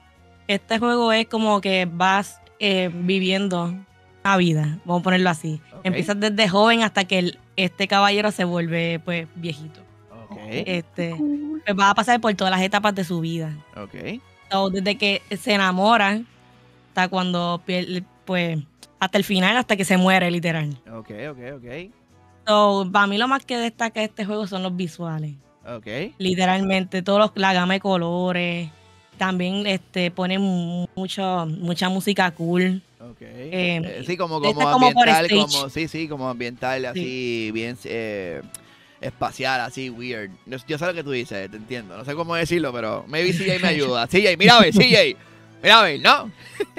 Este juego es como que vas eh, viviendo una vida, vamos a ponerlo así. Okay. Empiezas desde joven hasta que el, este caballero se vuelve pues viejito. Okay. Este, pues va a pasar por todas las etapas de su vida. Okay. So, desde que se enamora hasta cuando pues hasta el final, hasta que se muere literal. Ok, ok, ok. So, para mí lo más que destaca de este juego son los visuales. Ok. Literalmente, todos los, la gama de colores. También este ponen mucho, mucha música cool. Ok. Eh, eh, sí, como, como como ambiental, como, sí, sí, como ambiental, así, sí. bien eh, espacial, así, weird. Yo, yo sé lo que tú dices, te entiendo. No sé cómo decirlo, pero maybe C J me ayuda. C J, mira a ver, C J. Mira a ver, ¿no?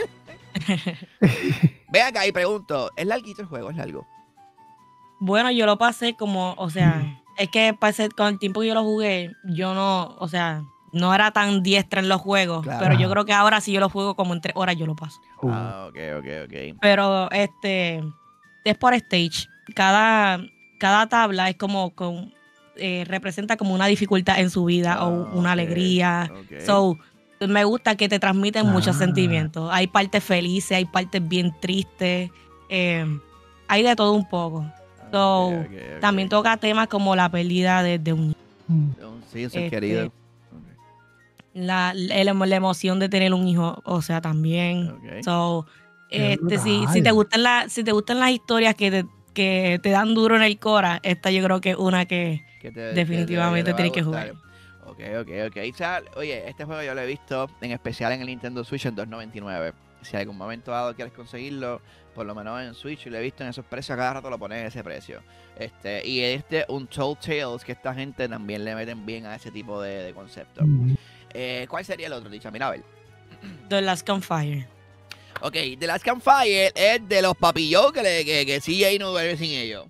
Ven acá y pregunto, ¿es larguito el juego? ¿Es largo? Bueno, yo lo pasé como, o sea, es que pasé, con el tiempo que yo lo jugué, yo no, o sea, no era tan diestra en los juegos, claro. pero yo creo que ahora sí yo lo juego como en tres horas yo lo paso. Uh. Ah, ok, ok, ok. Pero este, es por stage. Cada, cada tabla es como, con, eh, representa como una dificultad en su vida ah, o una okay, alegría. Okay. So, me gusta que te transmiten ah. muchos sentimientos. Hay partes felices, hay partes bien tristes, eh, hay de todo un poco. So, okay, okay, okay. También toca temas como la pérdida de, de un sí, un ser este, querido. Okay. La, la, la emoción de tener un hijo, o sea, también. Okay. So, este, si, si te gustan la, si te gustan las historias que te, que te dan duro en el cora, esta yo creo que es una que, que te, definitivamente que te, te tienes que jugar. Ok, ok, ok. O sea, oye, este juego yo lo he visto en especial en el Nintendo Switch en dos noventa y nueve. Si en algún momento dado quieres conseguirlo, por lo menos en Switch, y lo he visto en esos precios, cada rato lo ponen en ese precio. Este, y este, un Tall Tales, que esta gente también le meten bien a ese tipo de, de concepto. Mm-hmm. eh, ¿Cuál sería el otro, Tisha? Mira, a ver. The Last Campfire. Ok, The Last Campfire es de los papillos que, le, que, que C J no duerme sin ellos.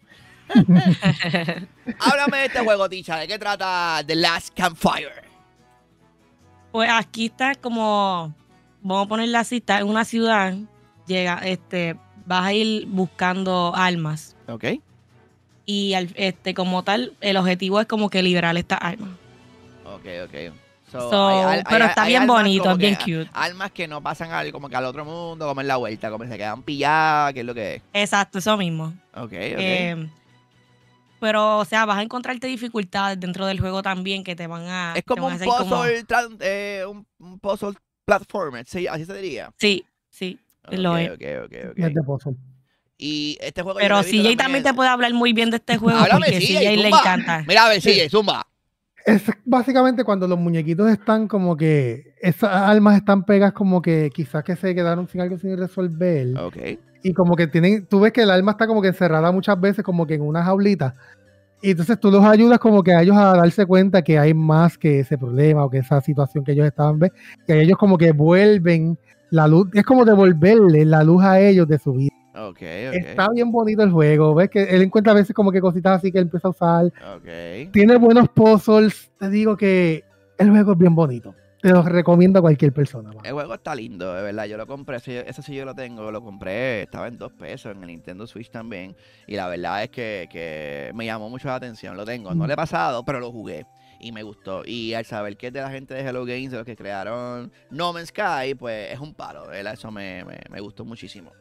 Háblame de este juego, Tisha. ¿De qué trata The Last Campfire? Pues aquí está como... Vamos a ponerla así, está en una ciudad, llega, este, vas a ir buscando armas. Ok. Y al, este, como tal, el objetivo es como que liberar estas armas. Ok, ok. So, so, hay, hay, pero está hay, bien hay bonito, es bien que, cute. Armas que no pasan al, como que al otro mundo, como en la vuelta, como que se quedan pilladas, ¿qué es lo que es? Exacto, eso mismo. Ok, ok. Eh, pero, o sea, vas a encontrarte dificultades dentro del juego también que te van a... Es como un puzzle, como... eh, un, un puzzle platformer, ¿sí? Así se diría. Sí, sí, okay, lo es. Ok, ok, ok. Y este juego... Pero C J también te puede hablar muy bien de este juego. Háblame, porque C J, C J le encanta. Mira, a ver, C J, zumba. es básicamente cuando los muñequitos están como que, esas almas están pegas como que quizás que se quedaron sin algo sin resolver. Ok. Y como que tienen, tú ves que el alma está como que encerrada muchas veces como que en una jaulita. Y entonces tú los ayudas como que a ellos a darse cuenta que hay más que ese problema o que esa situación que ellos estaban viendo. Que ellos como que vuelven la luz, es como devolverle la luz a ellos de su vida. Okay, ok. Está bien bonito el juego, ves que él encuentra a veces como que cositas así que él empieza a usar. Ok. Tiene buenos puzzles, te digo que el juego es bien bonito. Te lo recomiendo a cualquier persona. Man. El juego está lindo, de verdad. Yo lo compré, ese, ese sí yo lo tengo, lo compré, estaba en dos pesos en el Nintendo Switch también. Y la verdad es que, que me llamó mucho la atención. Lo tengo, no le he pasado, pero lo jugué. Y me gustó. Y al saber que es de la gente de Hello Games, de los que crearon No Man's Sky, pues es un palo, ¿verdad? Eso me, me, me gustó muchísimo.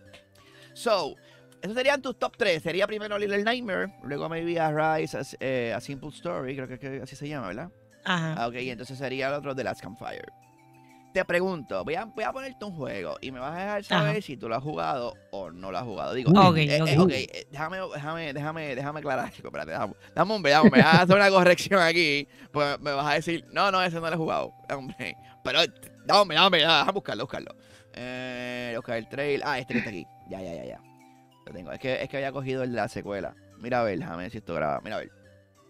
So, esos serían tus top tres. Sería primero Little Nightmare, luego maybe a Rise, a, eh, a Simple Story, creo que, que así se llama, ¿verdad? Ajá. Ah, ok, y entonces sería el otro The Last Campfire. Te pregunto, voy a, voy a ponerte un juego y me vas a dejar saber Ajá. si tú lo has jugado o no lo has jugado. Digo, Ok, eh, eh, ok. eh, ok, eh, déjame, déjame, déjame, déjame aclarar algo. Espérate, dame, dame hombre, dame, me vas a hacer una corrección aquí. Pues me vas a decir, no, no, ese no lo he jugado. Hombre, pero, dame, dame, déjame buscarlo, buscarlo. Eh, buscar el trail. Ah, este que está aquí. Ya, ya, ya, ya. Lo tengo. Es que, es que había cogido el de la secuela. Mira a ver, déjame ver si esto graba. Mira a ver.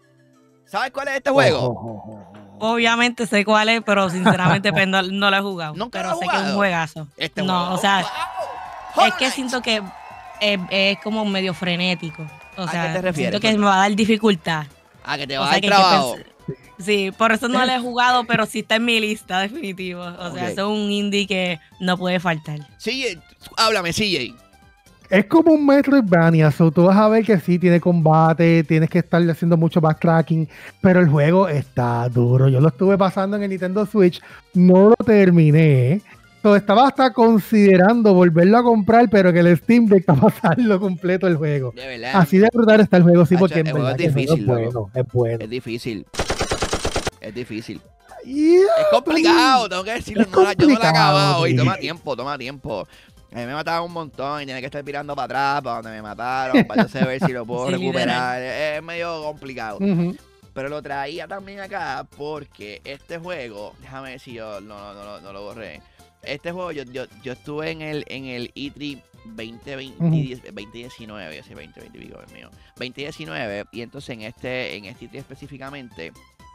¿Sabes cuál es este juego? Oh, oh, oh, oh. Obviamente sé cuál es, pero sinceramente pues, no, no lo he jugado. ¿Nunca pero lo has sé que es jugado? un juegazo. Este no, juego. o sea, ¡Wow! es que siento que es, es como medio frenético. O ¿A sea, qué te refieres? siento que me va a dar dificultad. Ah, que te O va a sea, dar que hay que trabajo. pens- Sí, por eso no lo he jugado, pero sí está en mi lista, definitivo. O sea, Ok. eso es un indie que no puede faltar. C J, háblame, C J. Es como un Metroidvania, so tú vas a ver que sí tiene combate, tienes que estar haciendo mucho backtracking, pero el juego está duro. Yo lo estuve pasando en el Nintendo Switch, no lo terminé. So, estaba hasta considerando volverlo a comprar, pero que el Steam Deck para pasarlo completo el juego. De verdad. Así de brutal está el juego, sí, Hacho, porque en el juego verdad es que el juego difícil, es loco. bueno, es bueno. Es difícil. Es difícil. Yeah, Es complicado, tengo que decirlo. Es No la- yo no lo he complicado, acabado y sí. toma tiempo, toma tiempo. A mí me mataban un montón y tenía que estar mirando para atrás, para donde me mataron, para entonces ver si lo puedo Sí, recuperar. Es, es medio complicado. Ujú. Pero lo traía también acá porque este juego, déjame ver si yo no, no, no, no, no lo borré. Este juego, yo, yo, yo estuve en el, en el E tres veinte veinte, Ujú. veinte diecinueve, yo sé veinte veinte y pico es mío. veinte diecinueve, y entonces en este, en este E tres específicamente,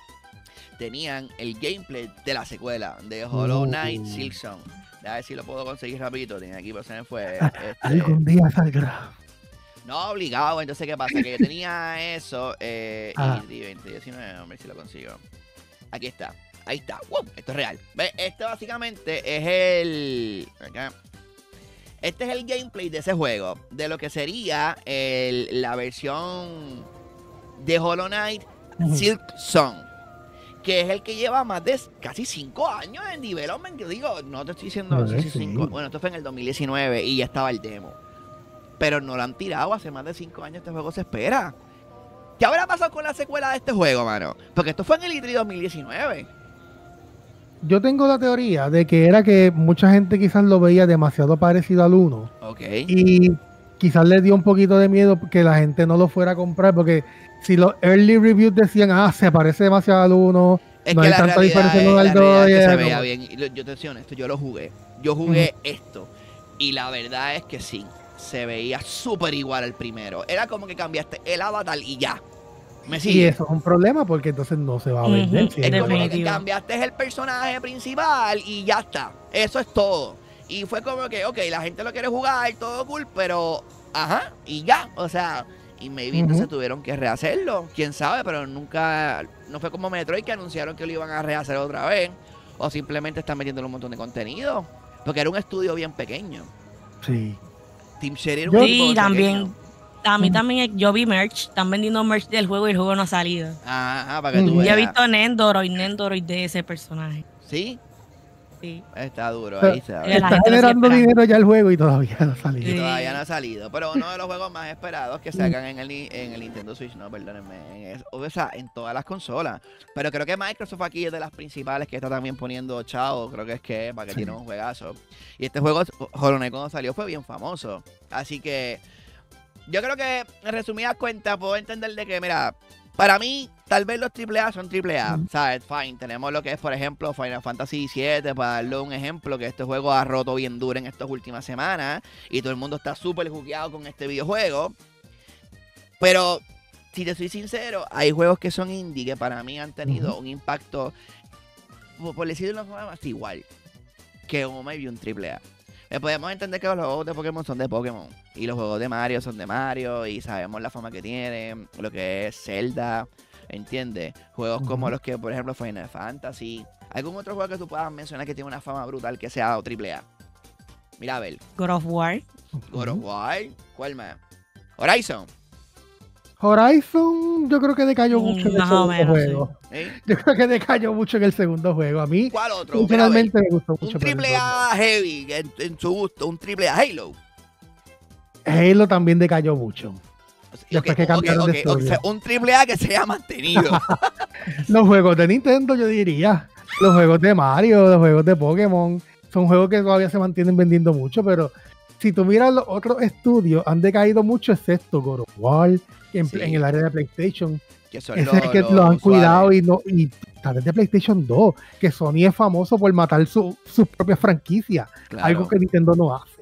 tenían el gameplay de la secuela de Hollow Knight Uh. Silksong. A ver si lo puedo conseguir rapidito. Tenía aquí, pero se me fue. Este, Algún día saldrá. no, obligado. Entonces, ¿qué pasa? Que yo tenía eso. Eh, Ah. y veinte diecinueve, a ver si lo consigo. Aquí está. Ahí está. ¡Wow! Esto es real. ¿Ves? Este básicamente es el. Acá. Este es el gameplay de ese juego. De lo que sería el- la versión de Hollow Knight Ujú. Silksong. Que es el que lleva más de casi cinco años en development. Yo digo, no te estoy diciendo No, sí, sí, sí. cinco. Bueno, esto fue en el dos mil diecinueve y ya estaba el demo. Pero no lo han tirado. Hace más de cinco años este juego se espera. ¿Qué habrá pasado con la secuela de este juego, mano? Porque esto fue en el E tres dos mil diecinueve. Yo tengo la teoría de que era que mucha gente quizás lo veía demasiado parecido al uno. Ok. Y quizás le dio un poquito de miedo que la gente no lo fuera a comprar, porque si los early reviews decían, ah, se parece demasiado al uno, Es no que hay la tanta realidad, diferencia es, con la el realidad dos. es y que se era veía como- bien. Y lo- yo te soy honesto, yo lo jugué. Yo jugué esto. Y la verdad es que sí. Se veía súper igual al primero. Era como que cambiaste el avatar y ya. ¿Me Y sigue? eso es un problema porque entonces no se va a Ujú, vender. si Es es como que definitivo. cambiaste el personaje principal y ya está. Eso es todo. Y fue como que, ok, la gente lo quiere jugar, todo cool, pero, ajá, y ya. O sea, y maybe Ujú. entonces tuvieron que rehacerlo. Quién sabe, pero nunca, no fue como Metroid que anunciaron que lo iban a rehacer otra vez. O simplemente están metiendo un montón de contenido. Porque era un estudio bien pequeño. Sí. Team Cherry era un Yo- equipo Sí, también. pequeño. A mí Ujú. también, yo vi merch, están vendiendo merch del juego y el juego no ha salido. Ajá, para que tú Ujú. veas. Yo he visto Nendoroid, Nendoroid de ese personaje. Sí, Sí. está duro, Pero- ahí se la ve. Está gente lo sigue generando esperando. dinero ya el juego y todavía no ha salido. Y Sí. todavía no ha salido. Pero uno de los juegos más esperados que sacan en el, ni- en el Nintendo Switch, no, perdónenme. En es- o sea, en todas las consolas. Pero creo que Microsoft aquí es de las principales que está también poniendo chao. Creo que es que es para que Sí. tiene un juegazo. Y este juego, Hollow Knight, cuando salió, fue bien famoso. Así que yo creo que, en resumidas cuentas, puedo entender de que, mira, para mí, tal vez los triple A son triple A, mm. ¿sabes? Fine, tenemos lo que es, por ejemplo, Final Fantasy siete, para darle un ejemplo, que este juego ha roto bien duro en estas últimas semanas, y todo el mundo está súper jugueado con este videojuego. Pero, si te soy sincero, hay juegos que son indie que para mí han tenido uh-huh. un impacto, por decirlo de una forma más igual, que un maybe un triple A. Eh, podemos entender que los juegos de Pokémon son de Pokémon, y los juegos de Mario son de Mario, y sabemos la fama que tienen, lo que es Zelda, ¿entiendes? Juegos uh-huh. como los que, por ejemplo, Final Fantasy. ¿Algún otro juego que tú puedas mencionar que tiene una fama brutal que sea triple A? Mira, a ver. God of War. God of War. ¿Cuál más? Horizon. Horizon, yo creo que decayó mucho en el segundo menos, juego. Sí. ¿Eh? Yo creo que decayó mucho en el segundo juego. A mí, ¿cuál otro? personalmente me gustó mucho. Un triple A heavy, en, en su gusto. Un triple A Halo. Halo también decayó mucho. Okay, Después que cambiaron okay, okay, de o sea, un triple A que se haya mantenido. Los juegos de Nintendo, yo diría. Los juegos de Mario, los juegos de Pokémon. Son juegos que todavía se mantienen vendiendo mucho, pero si tú miras los otros estudios, han decaído mucho, excepto God of War, en, sí. en el área de PlayStation. Que son Ese los, es que los, lo han cuidado y, no, y tal vez de PlayStation dos, que Sony es famoso por matar su, sus propias franquicias, claro. algo que Nintendo no hace.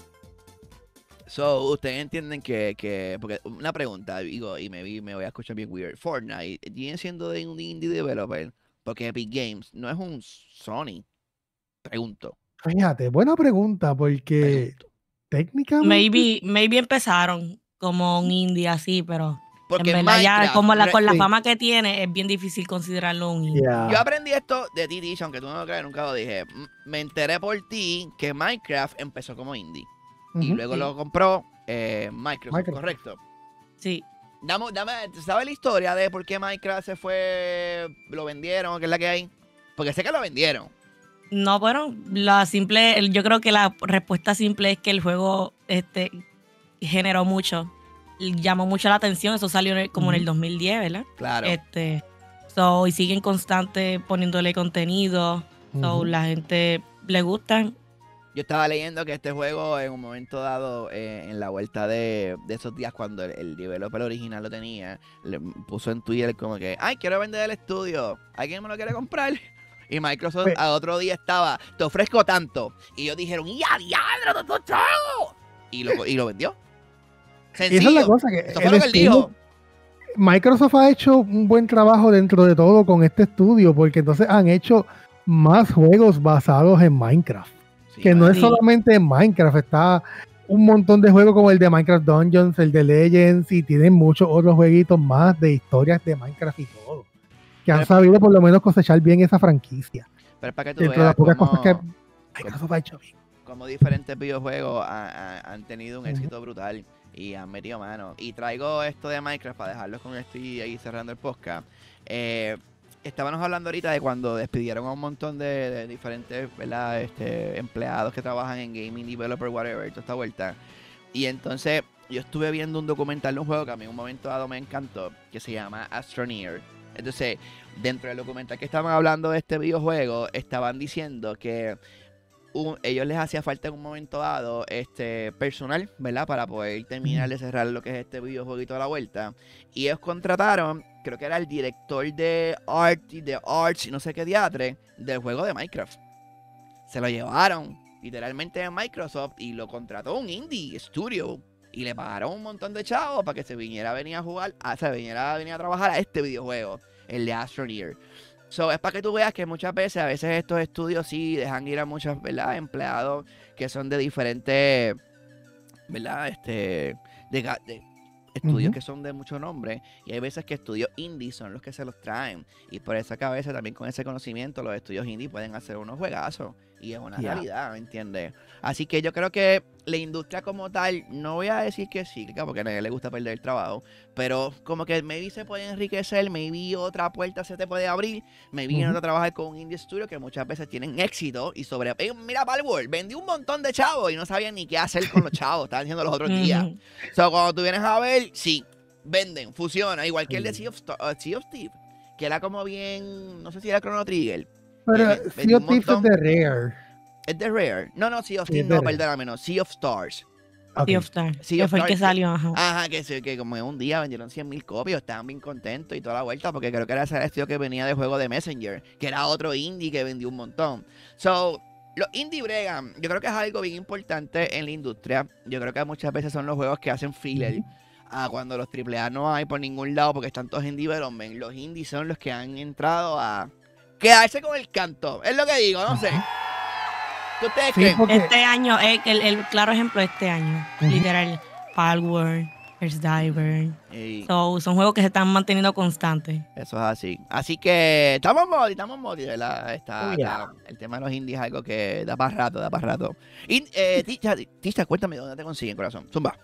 So, ustedes entienden que, que porque una pregunta, digo, y me, me voy a escuchar bien weird, Fortnite viene siendo de un indie developer, porque Epic Games no es un Sony. Pregunto. Fíjate, buena pregunta, porque Pregunto. técnicamente... Maybe, maybe empezaron como un indie así, pero porque en verdad ya como la, con la fama que tiene es bien difícil considerarlo un indie. Yeah. Yo aprendí esto de ti, Tish, aunque tú no lo creas, nunca lo dije. Me enteré por ti que Minecraft empezó como indie. Uh-huh. Y luego sí. lo compró eh, Microsoft, Microsoft, ¿correcto? Sí. Dame, dame, ¿sabes la historia de por qué Minecraft se fue, lo vendieron, qué es la que hay? Porque sé que lo vendieron. No, bueno, la simple, yo creo que la respuesta simple es que el juego este, generó mucho, llamó mucho la atención, eso salió como uh-huh. en el dos mil diez, ¿verdad? Claro. Este, so, y siguen constante poniéndole contenido, uh-huh. so, la gente le gustan. Yo estaba leyendo que este juego en un momento dado, eh, en la vuelta de, de esos días cuando el, el developer original lo tenía, le puso en Twitter como que, ay, quiero vender el estudio, ¿alguien me lo quiere comprar? Y Microsoft pues, al otro día estaba, te ofrezco tanto. Y ellos dijeron, ¡ya, diablo, todo chavo! Y lo, y lo vendió. Sencillo. Esa es la cosa que, Eso fue lo que él dijo. Microsoft ha hecho un buen trabajo dentro de todo con este estudio, porque entonces han hecho más juegos basados en Minecraft. Sí, que no sí. es solamente en Minecraft, está un montón de juegos como el de Minecraft Dungeons, el de Legends, y tienen muchos otros jueguitos más de historias de Minecraft y todo. Que han pero, sabido por lo menos cosechar bien esa franquicia. Pero es para que tú Dentro veas de las pocas cosas que Microsoft como, ha hecho bien. Como diferentes videojuegos han, han, han tenido un éxito uh-huh. brutal y han metido mano. Y traigo esto de Minecraft para dejarlos con esto y ahí cerrando el podcast. Eh, estábamos hablando ahorita de cuando despidieron a un montón de, de diferentes, ¿verdad? Este, empleados que trabajan en gaming, developer, whatever, toda esta vuelta. Y entonces yo estuve viendo un documental de un juego que a mí en un momento dado me encantó, que se llama Astroneer. Entonces, dentro del documental que estaban hablando de este videojuego, estaban diciendo que un, ellos les hacía falta en un momento dado este personal, ¿verdad? Para poder terminar de cerrar lo que es este videojuego y toda la vuelta. Y ellos contrataron, creo que era el director de art y de arts y no sé qué diatre del juego de Minecraft. Se lo llevaron literalmente a Microsoft y lo contrató un indie studio. Y le pagaron un montón de chavos para que se viniera a venir a jugar, a, se viniera a venir a trabajar a este videojuego, el de Astroneer. So, es para que tú veas que muchas veces, a veces estos estudios sí dejan ir a muchos, ¿verdad? Empleados que son de diferentes, ¿verdad? Este, de, de estudios uh-huh. que son de mucho nombre. Y hay veces que estudios indie son los que se los traen. Y por eso que a veces también con ese conocimiento los estudios indie pueden hacer unos juegazos. Y es una yeah. realidad, ¿me entiendes? Así que yo creo que la industria como tal, no voy a decir que sí, porque a nadie le gusta perder el trabajo, pero como que maybe se puede enriquecer, maybe otra puerta se te puede abrir, maybe uh-huh. no a trabajar con un indie studio que muchas veces tienen éxito y sobre... Eh, mira, Palworld, vendí un montón de chavos y no sabían ni qué hacer con los chavos, estaban diciendo los otros uh-huh. días. O sea, cuando tú vienes a ver, sí, venden, funciona, igual que el de Sea of, uh, sea of Thieves, que era como bien, no sé si era Chrono Trigger. Pero eh, Sea of Thieves es de Rare. ¿Es de Rare? No, no, Sea of Thieves, no, perdóname, no. Sea of Stars. Okay. Sea of Stars, Sea que of fue el que Stars, salió, ajá. Ajá, que, se- que como en un día vendieron cien mil copias, estaban bien contentos y toda la vuelta, porque creo que era ese estudio que venía de juego de Messenger, que era otro indie que vendió un montón. So, los indie bregan, yo creo que es algo bien importante en la industria. Yo creo que muchas veces son los juegos que hacen filler. A cuando los triple A no hay por ningún lado porque están todos en development. Los indies son los que han entrado a quedarse con el canto. Es lo que digo, no sé. ¿Qué ustedes Sí, creen? porque- Este año, eh, el, el claro ejemplo de este año, Ujú. literal, Palworld, Earth Diver. Y So, son juegos que se están manteniendo constantes. eso es así. Así que estamos modi, estamos modi, ¿verdad? Está, Oh, yeah. está- el tema de los indies es algo que da para rato, da para rato. Y, eh, Tisha, Tisha, cuéntame dónde te consiguen, corazón. Zumba.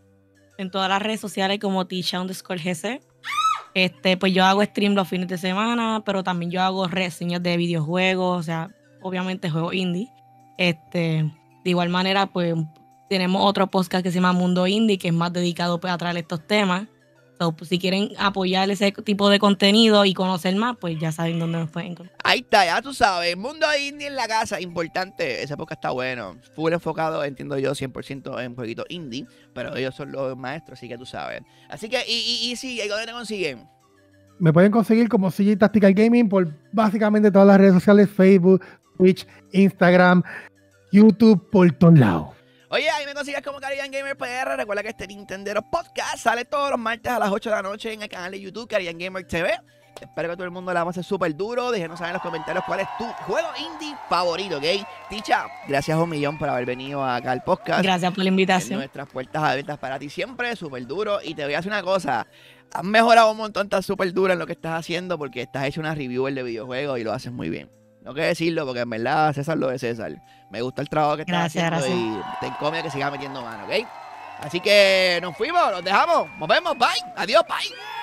En todas las redes sociales como Tisha underscore G C. Este, pues yo hago stream los fines de semana, pero también yo hago reseñas de videojuegos, o sea, obviamente juegos indie. Este, de igual manera, pues tenemos otro podcast que se llama Mundo Indie, que es más dedicado pues, a traer estos temas. So, pues, si quieren apoyar ese tipo de contenido y conocer más, pues ya saben dónde nos pueden encontrar. Ahí está, ya tú sabes. Mundo indie en la casa, importante. Esa época está bueno. Full enfocado, entiendo yo, cien por ciento en jueguitos indie. Pero ellos son los maestros, así que tú sabes. Así que, y, y, y sí, ¿dónde te consiguen? Me pueden conseguir como C J Tactical Gaming por básicamente todas las redes sociales, Facebook, Twitch, Instagram, YouTube, por todos lados. Oye, ahí me consigues como Caribbean Gamer P R. Recuerda que este Nintendero Podcast sale todos los martes a las ocho de la noche en el canal de YouTube Caribbean Gamer T V. Espero que todo el mundo la pase súper duro. Déjenos saber en los comentarios cuál es tu juego indie favorito, ¿ok? Ticha, gracias un millón por haber venido acá al podcast. Gracias por la En invitación. nuestras puertas abiertas para ti siempre, súper duro. Y te voy a hacer una cosa. Has mejorado un montón, estás súper duro en lo que estás haciendo porque estás hecho una reviewer de videojuegos y lo haces muy bien. No quiero decirlo porque en verdad César lo de César. Me gusta el trabajo que estás Gracias, haciendo gracias. y te encomia que sigas metiendo mano, ¿ok? Así que nos fuimos, nos dejamos. Nos vemos, bye. Adiós, bye.